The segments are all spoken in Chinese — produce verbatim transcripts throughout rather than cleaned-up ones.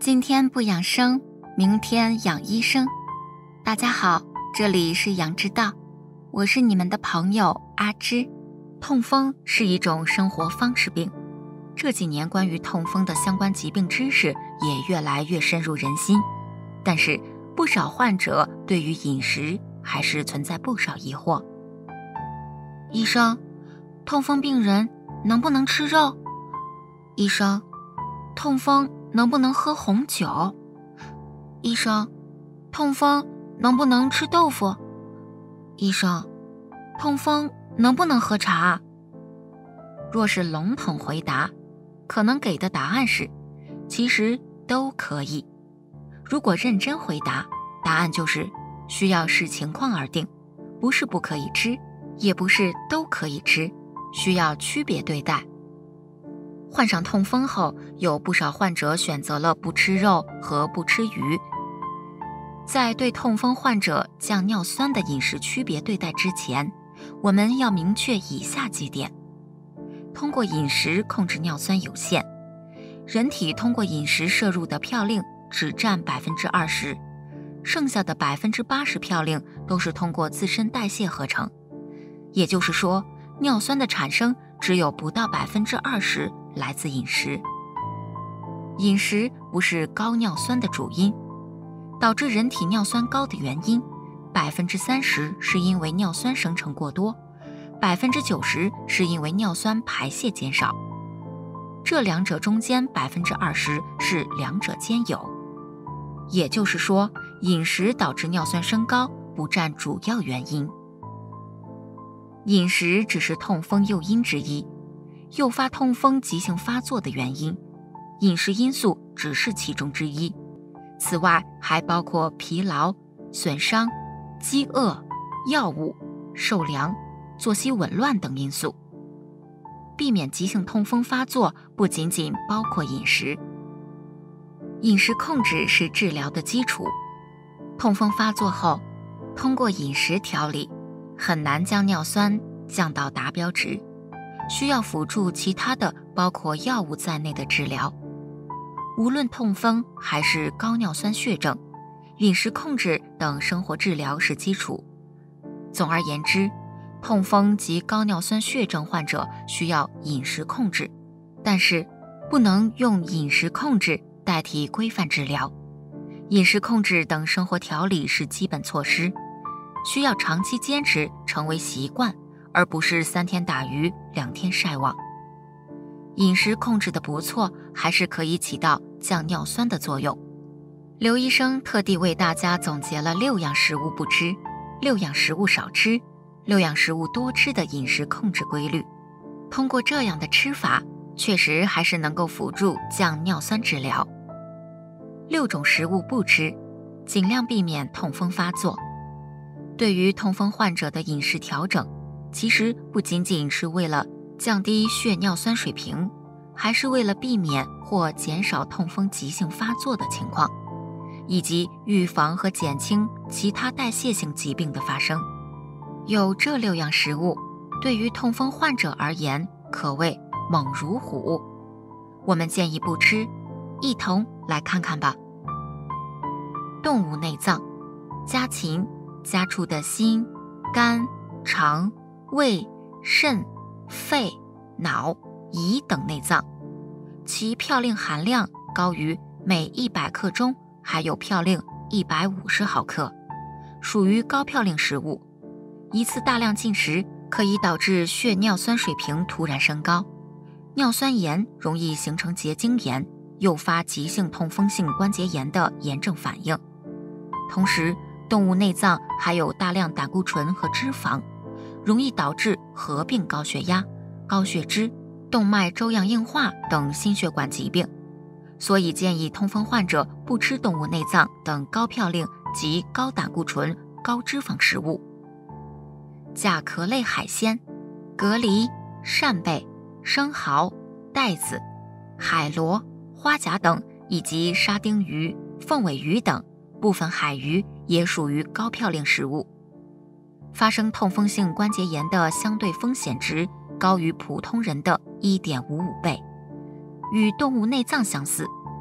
今天不养生，明天养医生。大家好，这里是养之道，我是你们的朋友阿芝。痛风是一种生活方式病，这几年关于痛风的相关疾病知识也越来越深入人心，但是不少患者对于饮食还是存在不少疑惑。医生，痛风病人能不能吃肉？医生，痛风能不能喝红酒？医生，痛风能不能吃豆腐？医生，痛风能不能喝茶？若是笼统回答，可能给的答案是其实都可以。如果认真回答，答案就是需要视情况而定，不是不可以吃，也不是都可以吃，需要区别对待。患上痛风后，有不少患者选择了不吃肉和不吃鱼。在对痛风患者降尿酸的饮食区别对待之前，我们要明确以下几点。通过饮食控制尿酸有限，人体通过饮食摄入的嘌呤只占 百分之二十， 剩下的 百分之八十 嘌呤都是通过自身代谢合成。也就是说，尿酸的产生只有不到 百分之二十 来自饮食。饮食不是高尿酸的主因，导致人体尿酸高的原因 百分之三十 是因为尿酸生成过多， 百分之九十 是因为尿酸排泄减少，这两者中间 百分之二十 是两者兼有。也就是说，饮食导致尿酸升高不占主要原因。饮食只是痛风诱因之一，诱发痛风急性发作的原因，饮食因素只是其中之一。此外，还包括疲劳、损伤、饥饿、药物、受凉、作息紊乱等因素。避免急性痛风发作不仅仅包括饮食，饮食控制是治疗的基础。痛风发作后，通过饮食调理，很难将尿酸降到达标值，需要辅助其他的包括药物在内的治疗。无论痛风还是高尿酸血症，饮食控制等生活治疗是基础。总而言之，痛风及高尿酸血症患者需要饮食控制，但是不能用饮食控制代替规范治疗。饮食控制等生活调理是基本措施，需要长期坚持成为习惯，而不是三天打鱼两天晒网。饮食控制的不错，还是可以起到降尿酸的作用。刘医生特地为大家总结了六样食物不吃，六样食物少吃，六样食物多吃的饮食控制规律。通过这样的吃法，确实还是能够辅助降尿酸治疗。六种食物不吃，尽量避免痛风发作。对于痛风患者的饮食调整，其实不仅仅是为了降低血尿酸水平，还是为了避免或减少痛风急性发作的情况，以及预防和减轻其他代谢性疾病的发生。有这六样食物，对于痛风患者而言可谓猛如虎。我们建议不吃，一同来看看吧。动物内脏，家禽、家畜的心、肝、肠、胃、肾、肺、脑、胰等内脏，其嘌呤含量高于每一百克中含有嘌呤一百五十毫克，属于高嘌呤食物。一次大量进食可以导致血尿酸水平突然升高，尿酸盐容易形成结晶炎，诱发急性痛风性关节炎的炎症反应。同时，动物内脏含有大量胆固醇和脂肪，容易导致合并高血压、高血脂、动脉粥样硬化等心血管疾病，所以建议痛风患者不吃动物内脏等高嘌呤及高胆固醇、高脂肪食物。甲壳类海鲜，蛤蜊、扇贝、生蚝、带子、海螺、花甲等，以及沙丁鱼、凤尾鱼等部分海鱼也属于高嘌呤食物。发生痛风性关节炎的相对风险值高于普通人的 一点五五倍，与动物内脏相似。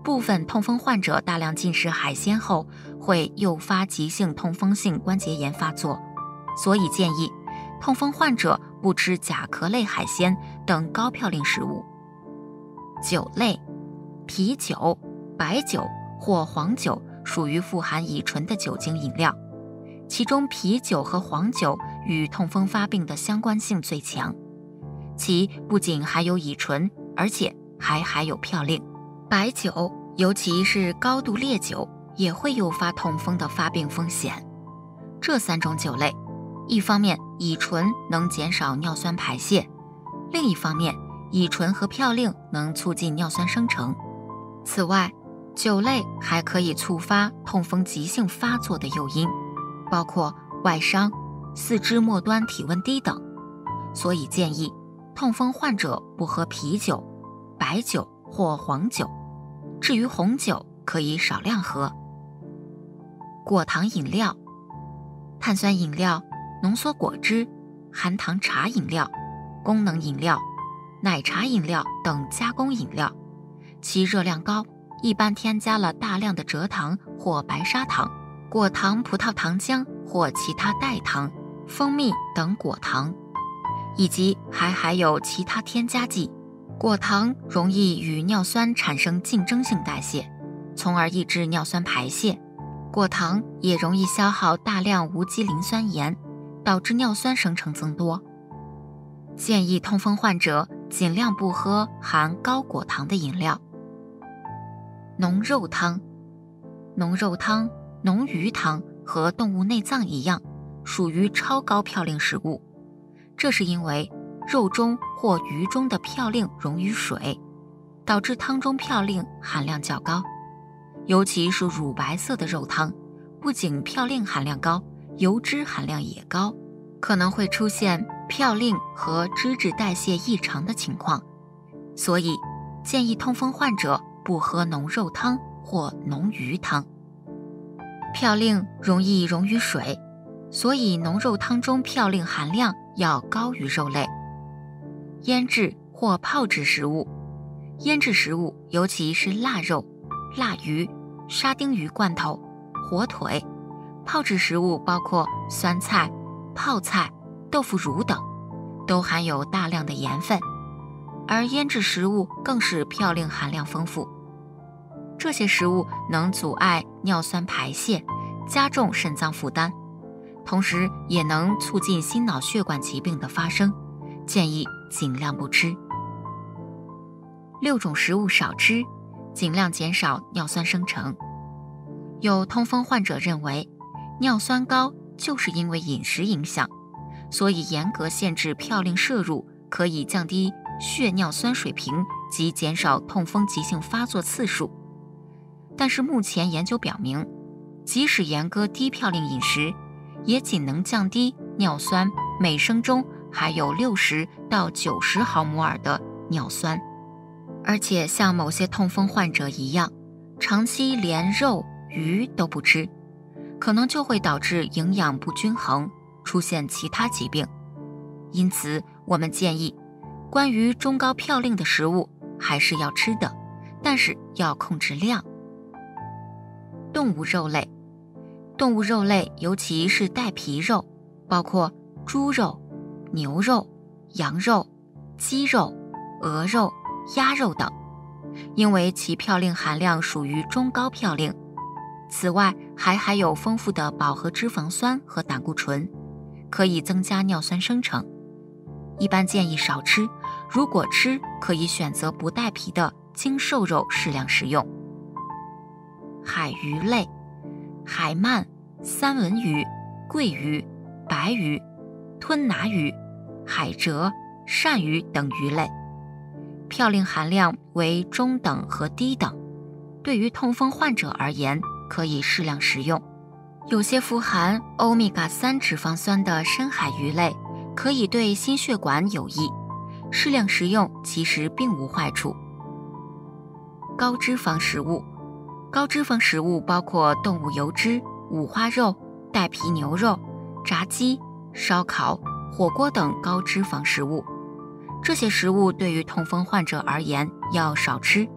部分痛风患者大量进食海鲜后，会诱发急性痛风性关节炎发作，所以建议痛风患者不吃甲壳类海鲜等高嘌呤食物。酒类，啤酒、白酒或黄酒属于富含乙醇的酒精饮料，其中啤酒和黄酒与痛风发病的相关性最强，其不仅含有乙醇，而且还含有嘌呤。白酒，尤其是高度烈酒，也会诱发痛风的发病风险。这三种酒类，一方面乙醇能减少尿酸排泄，另一方面乙醇和嘌呤能促进尿酸生成。此外，酒类还可以触发痛风急性发作的诱因，包括外伤、四肢末端体温低等，所以建议痛风患者不喝啤酒、白酒或黄酒。至于红酒，可以少量喝。果糖饮料、碳酸饮料、浓缩果汁、含糖茶饮料、功能饮料、奶茶饮料等加工饮料，其热量高，一般添加了大量的蔗糖或白砂糖、果糖、葡萄糖浆或其他代糖、蜂蜜等果糖，以及还含有其他添加剂。果糖容易与尿酸产生竞争性代谢，从而抑制尿酸排泄。果糖也容易消耗大量无机磷酸盐，导致尿酸生成增多。建议痛风患者尽量不喝含高果糖的饮料。浓肉汤，浓肉汤、浓鱼汤和动物内脏一样，属于超高嘌呤食物，这是因为肉中或鱼中的嘌呤溶于水，导致汤中嘌呤含量较高。尤其是乳白色的肉汤，不仅嘌呤含量高，油脂含量也高，可能会出现嘌呤和脂质代谢异常的情况，所以建议痛风患者不喝浓肉汤或浓鱼汤。嘌呤容易溶于水，所以浓肉汤中嘌呤含量要高于肉类。腌制或泡制食物，腌制食物尤其是腊肉、腊鱼、沙丁鱼罐头、火腿，泡制食物包括酸菜、泡菜、豆腐乳等，都含有大量的盐分，而腌制食物更是嘌呤含量丰富。这些食物能阻碍尿酸排泄，加重肾脏负担，同时也能促进心脑血管疾病的发生，建议尽量不吃。六种食物少吃，尽量减少尿酸生成。有痛风患者认为，尿酸高就是因为饮食影响，所以严格限制嘌呤摄入可以降低血尿酸水平及减少痛风急性发作次数。但是目前研究表明，即使严格低嘌呤饮食，也仅能降低尿酸每升中还有六十到九十毫摩尔的尿酸，而且像某些痛风患者一样，长期连肉、鱼都不吃，可能就会导致营养不均衡，出现其他疾病。因此，我们建议，关于中高嘌呤的食物还是要吃的，但是要控制量。动物肉类，动物肉类尤其是带皮肉，包括猪肉、牛肉、羊肉、鸡肉、鹅肉、鸭肉等，因为其嘌呤含量属于中高嘌呤，此外还含有丰富的饱和脂肪酸和胆固醇，可以增加尿酸生成。一般建议少吃，如果吃，可以选择不带皮的精瘦肉适量食用。海鱼类，海鳗、三文鱼、桂鱼、白鱼、吞拿鱼、海蜇、鳝鱼等鱼类，嘌呤含量为中等和低等，对于痛风患者而言，可以适量食用。有些富含欧米伽三脂肪酸的深海鱼类，可以对心血管有益，适量食用其实并无坏处。高脂肪食物，高脂肪食物包括动物油脂、五花肉、带皮牛肉、炸鸡、烧烤、火锅等高脂肪食物，这些食物对于痛风患者而言要少吃。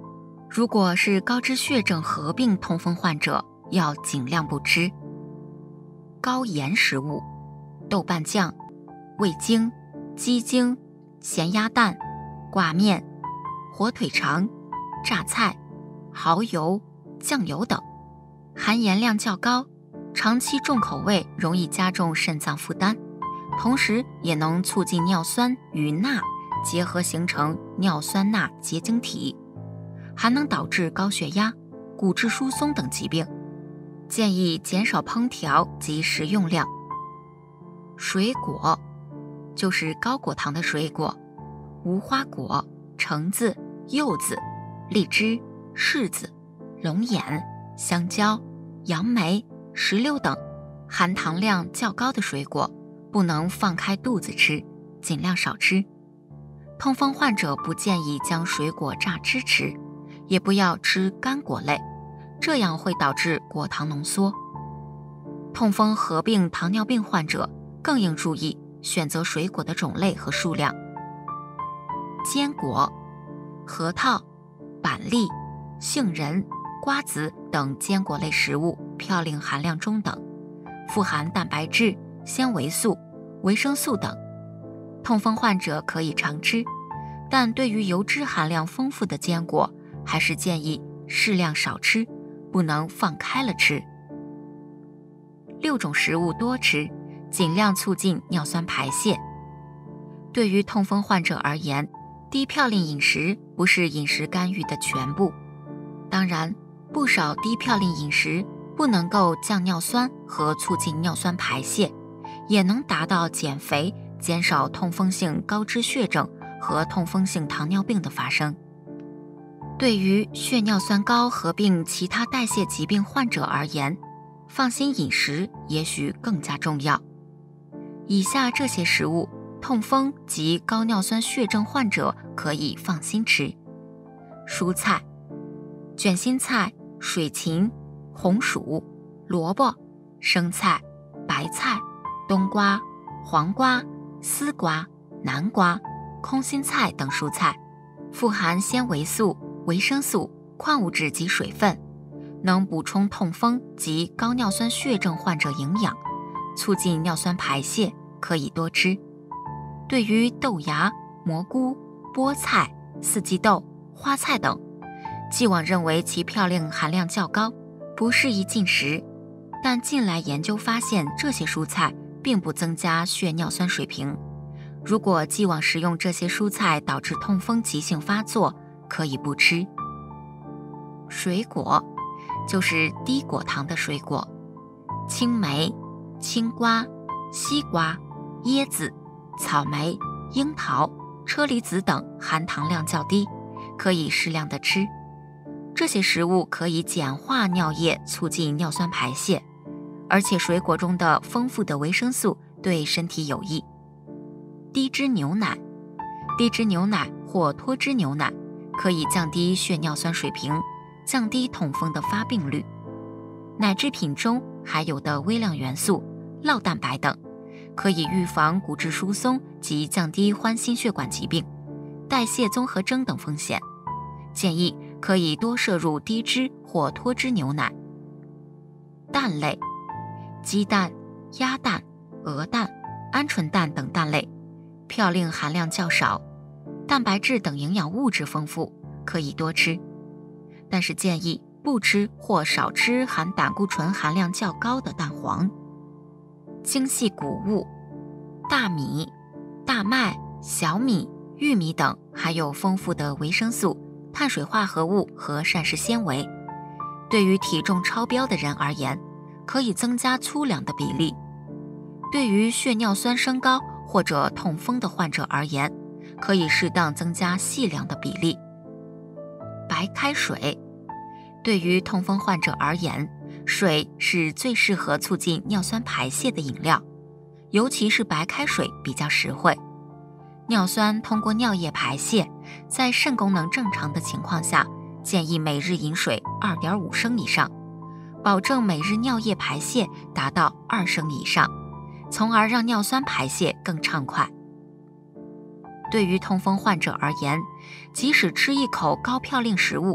如果是高脂血症合并痛风患者，要尽量不吃高盐食物，豆瓣酱、味精、鸡精、咸鸭蛋、挂面、火腿肠、榨菜、蚝油、酱油等，含盐量较高，长期重口味容易加重肾脏负担，同时也能促进尿酸与钠结合形成尿酸钠结晶体，还能导致高血压、骨质疏松等疾病。建议减少烹调及食用量。水果就是高果糖的水果，无花果、橙子、柚子、荔枝、柿子、龙眼、香蕉、杨梅、石榴等含糖量较高的水果，不能放开肚子吃，尽量少吃。痛风患者不建议将水果榨汁吃，也不要吃干果类，这样会导致果糖浓缩。痛风合并糖尿病患者更应注意选择水果的种类和数量。坚果、核桃、板栗、杏仁、瓜子等坚果类食物嘌呤含量中等，富含蛋白质、纤维素、维生素等，痛风患者可以常吃，但对于油脂含量丰富的坚果，还是建议适量少吃，不能放开了吃。六种食物多吃，尽量促进尿酸排泄。对于痛风患者而言，低嘌呤饮食不是饮食干预的全部。当然，不少低嘌呤饮食不能够降尿酸和促进尿酸排泄，也能达到减肥、减少痛风性高脂血症和痛风性糖尿病的发生。对于血尿酸高合并其他代谢疾病患者而言，放心饮食也许更加重要。以下这些食物，痛风及高尿酸血症患者可以放心吃：蔬菜、卷心菜、水芹、红薯、萝卜、生菜、白菜、冬瓜、黄瓜、丝瓜、南瓜、空心菜等蔬菜，富含纤维素、维生素、矿物质及水分，能补充痛风及高尿酸血症患者营养，促进尿酸排泄，可以多吃。对于豆芽、蘑菇、菠菜、四季豆、花菜等，既往认为其嘌呤含量较高，不适宜进食，但近来研究发现，这些蔬菜并不增加血尿酸水平。如果既往食用这些蔬菜导致痛风急性发作，可以不吃。水果就是低果糖的水果，青梅、青瓜、西瓜、椰子、草莓、樱桃、车厘子等含糖量较低，可以适量的吃。这些食物可以简化尿液，促进尿酸排泄，而且水果中的丰富的维生素对身体有益。低脂牛奶，低脂牛奶或脱脂牛奶可以降低血尿酸水平，降低痛风的发病率。奶制品中含有的微量元素、酪蛋白等，可以预防骨质疏松及降低患心血管疾病、代谢综合征等风险。建议可以多摄入低脂或脱脂牛奶。蛋类，鸡蛋、鸭蛋、鹅蛋、鹌鹑蛋等蛋类，嘌呤含量较少，蛋白质等营养物质丰富，可以多吃。但是建议不吃或少吃含胆固醇含量较高的蛋黄。精细谷物，大米、大麦、小米、玉米等含有丰富的维生素、碳水化合物和膳食纤维。对于体重超标的人而言，可以增加粗粮的比例。对于血尿酸升高或者痛风的患者而言，可以适当增加细粮的比例。白开水，对于痛风患者而言，水是最适合促进尿酸排泄的饮料，尤其是白开水比较实惠。尿酸通过尿液排泄，在肾功能正常的情况下，建议每日饮水 二点五升以上，保证每日尿液排泄达到二升以上，从而让尿酸排泄更畅快。对于痛风患者而言，即使吃一口高嘌呤食物，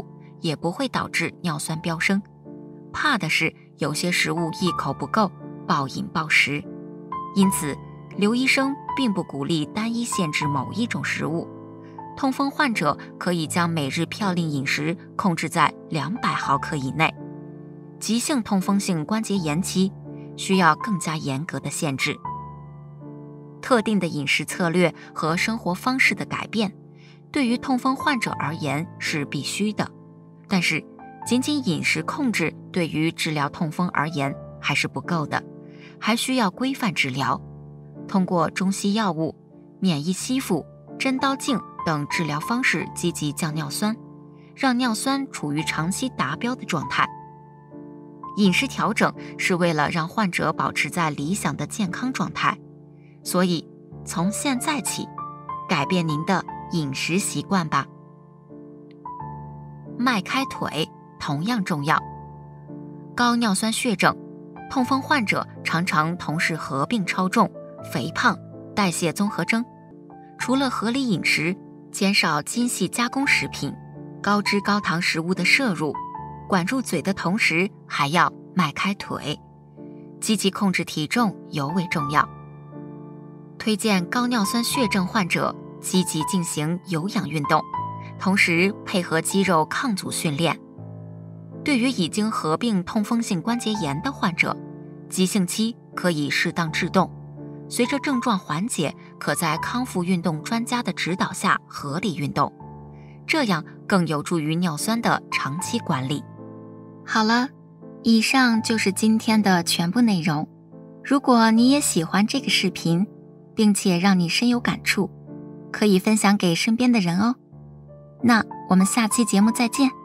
也不会导致尿酸飙升，怕的是有些食物一口不够，暴饮暴食。因此，刘医生并不鼓励单一限制某一种食物。痛风患者可以将每日嘌呤饮食控制在两百毫克以内。急性痛风性关节炎期需要更加严格的限制。特定的饮食策略和生活方式的改变，对于痛风患者而言是必须的，但是仅仅饮食控制对于治疗痛风而言还是不够的，还需要规范治疗。通过中西药物、免疫吸附、针刀镜等治疗方式积极降尿酸，让尿酸处于长期达标的状态。饮食调整是为了让患者保持在理想的健康状态，所以从现在起，改变您的饮食习惯吧。迈开腿同样重要。高尿酸血症，痛风患者常常同时合并超重、肥胖、代谢综合征。除了合理饮食，减少精细加工食品、高脂高糖食物的摄入，管住嘴的同时还要迈开腿，积极控制体重尤为重要。推荐高尿酸血症患者积极进行有氧运动，同时配合肌肉抗阻训练。对于已经合并痛风性关节炎的患者，急性期可以适当制动，随着症状缓解，可在康复运动专家的指导下合理运动，这样更有助于尿酸的长期管理。好了，以上就是今天的全部内容。如果你也喜欢这个视频，并且让你深有感触，可以分享给身边的人哦。那我们下期节目再见。